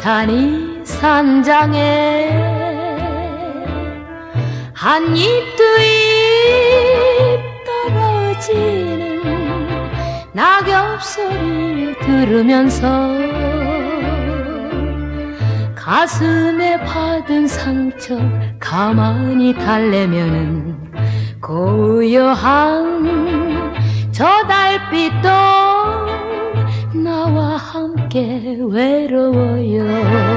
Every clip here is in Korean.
산이 산장에 한 잎 두 잎 떨어지는 낙엽 소리를 들으면서 가슴에 받은 상처 가만히 달래면은 고요한 저 달빛도 나와 함께 외로워요.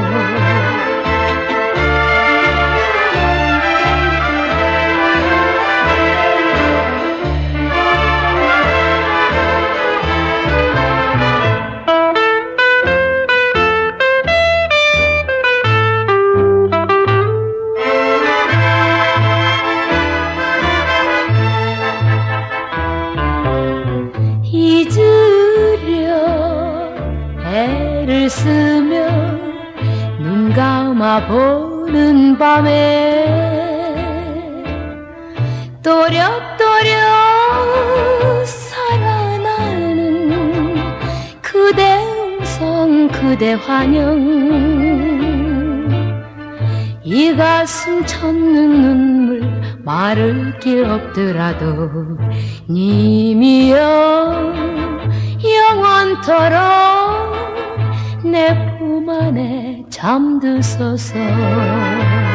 애를 쓰며 눈 감아 보는 밤에 또렷또렷 살아나는 그대 음성 그대 환영 이 가슴 쳤는 눈물 마를 길 없더라도 님이여 영원토록 내 품 안에 잠드소서.